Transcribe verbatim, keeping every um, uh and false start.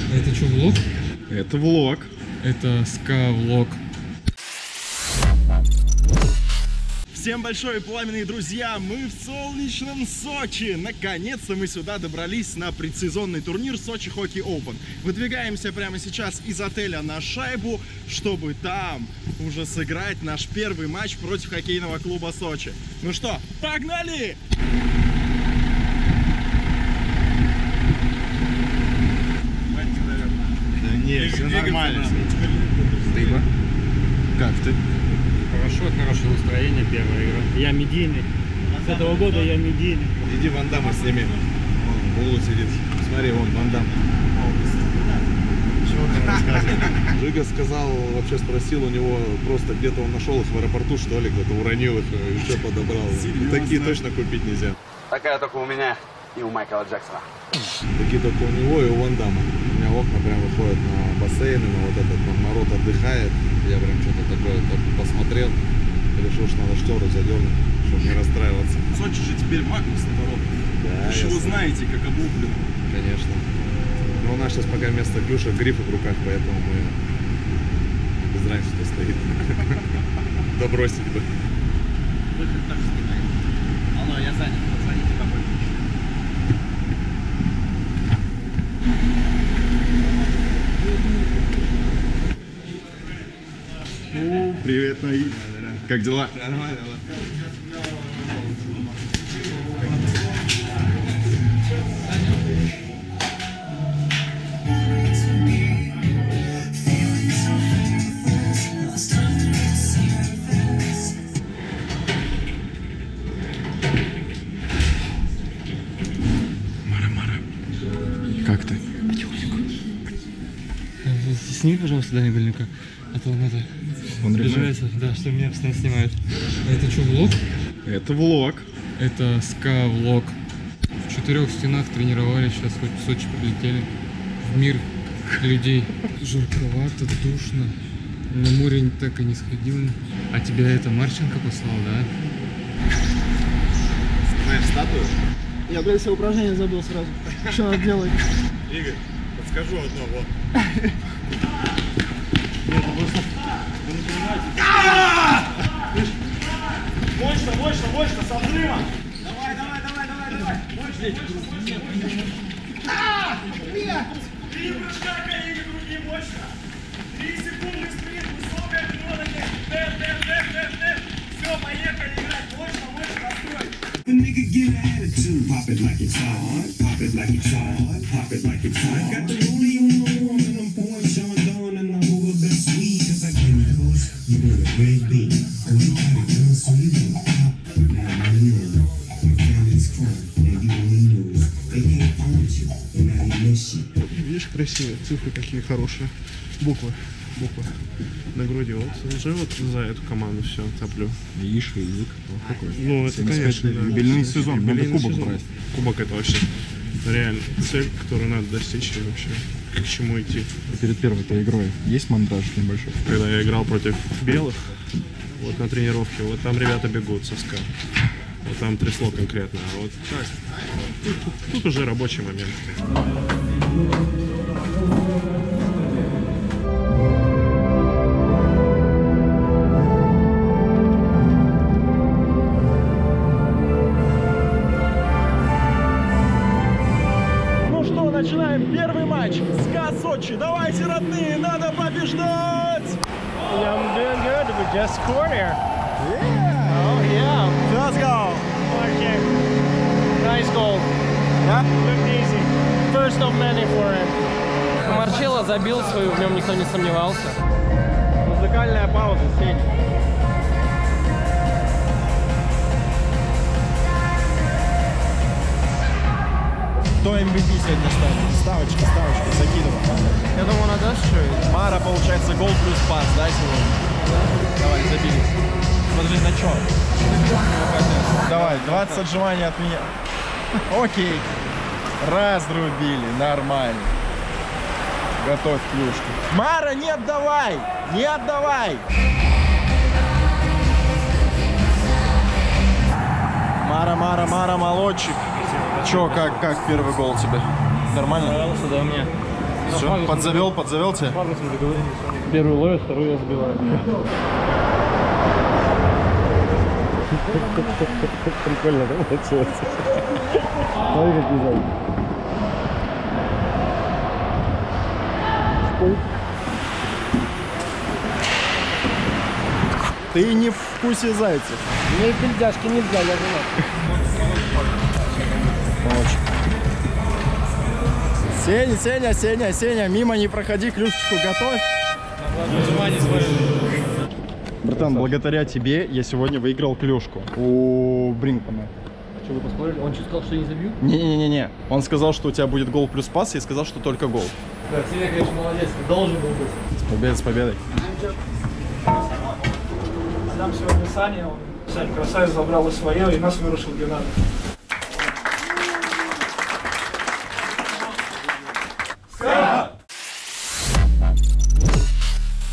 Это что, влог? Это влог. Это ска-влог. Всем большое пламенные друзья, мы в солнечном Сочи. Наконец-то мы сюда добрались на предсезонный турнир Сочи Хоккей Оупен. Выдвигаемся прямо сейчас из отеля на шайбу, чтобы там уже сыграть наш первый матч против хоккейного клуба Сочи. Ну что, погнали! Да нет, все нормально. Ты бы? Как ты? Хорошо, хорошее настроение, первая игра. Я медийный. С этого года я медийный. Иди Ван Дамма сними. Вон в углу сидит. Смотри, вон Ван Дамм. Чего ты рассказываешь? Жига сказал, вообще спросил у него, просто где-то он нашел их в аэропорту, что ли, кто-то уронил их и что подобрал. Серьезно? Такие точно купить нельзя. Такая только у меня и у Майкла Джексона. Такие только у него и у Ван Дамма. У меня окна прям выходят на бассейн, на вот этот, на народ отдыхает. Я прям что-то такое посмотрел, решил, что надо штору задернуть, чтобы не расстраиваться. Сочи же теперь Магнус, наоборот. Да, Вы же его знаете, как облуплено. Конечно. Но у нас сейчас пока вместо клюша грифы в руках, поэтому мы без разницы, что стоит. Да бросить бы. Выход так снимает. Алло, я занят, позвоните какой. Привет, Наид. Как дела? Нормально, Как ты? Сними, пожалуйста, Даня Гольнюка, а то он это... Он обижается, да, что меня постоянно снимают. А это что, влог? Это влог. Это ска-влог. В четырех стенах тренировались, сейчас хоть в Сочи прилетели. В мир людей. Жарковато, душно. На море так и не сходил. А тебя это Марченко послал, да? Знаешь статую? Я, блядь, все упражнения забыл сразу. Что надо делать? Игорь, подскажу одно, вот. Мощно, мощно, мощно, с отрывом. Давай, давай, давай, давай, давай. Мощно, мощно. Три прыжка, колени, груди, мощно. Три секунды спринт, высокая бедро, тэп, тэп, тэп, тэп, тэп. Все, поехали играть. Мощно, мощно, настрой. The nigga get an attitude. Pop it like it's hard, pop it like it's hard, pop it like it's hard. Got the rollie on my arm and I'm pouring Sean Dawn and I'm over best weed cause I came close. You know the great beat. Oh, you got it done, so you know pop. Now I know. My family's from and you on the news. They can't find you and now they miss you. Видишь, красивые цифры какие хорошие. Буквы, буквы на груди. Вот уже вот за эту команду все топлю. Видишь, язык какой. Ну, это, конечно, да. Юбилейный сезон, надо Юбилейный кубок сезон. брать. Кубок это вообще реально цель, которую надо достичь и вообще к чему идти. Перед первой-то игрой есть мандраж небольшой? Когда я играл против белых, вот на тренировке, вот там ребята бегут со ска. Вот там трясло конкретно, а вот так. Тут, тут, тут уже рабочий момент. Ну что, начинаем первый матч. СКА Сочи. Давайте, родные, надо побеждать! I'm doing good. We just scored here. Yeah! Oh, yeah. Let's go! Okay. Nice goal. Да? Looked easy. First of many for him. Марчелло забил свою, в нем никто не сомневался. Музыкальная пауза, Сень. Кто эм ви пи сегодня станет? Ставочка, ставочка, закидывай. Я думаю, он отдаст что-нибудь. Мара, получается, гол плюс пас, да, сегодня? Давай, забили. Смотри, на чем? Давай, двадцать отжиманий от меня. Окей. Разрубили, нормально. Готовь клюшку. Мара, не отдавай! Не отдавай! Мара, Мара, Мара, молодчик. Чё, как, как первый гол тебе? Нормально? Понравился, да, мне. Все, подзавел, подзавел тебя. Первую ловит, вторую я сбиваю. Прикольно, да, получилось? Смотри, как вязать. Ты не в вкусе зайцев. Мне бельдяшки нельзя, я женат. Сеня, Сеня, Сеня, Сеня, мимо не проходи, клюшечку готовь. Братан, благодаря тебе я сегодня выиграл клюшку у Бринкмана. Что, вы поспорили? Он что, сказал, что я не забью? Не-не-не-не, он сказал, что у тебя будет гол плюс пас, и сказал, что только гол. Да, Сеня, конечно, молодец, ты должен был быть. С победой, с победой. Нам сегодня Саня, он, Саня красавец, забрал и свое, и нас вырушил где надо.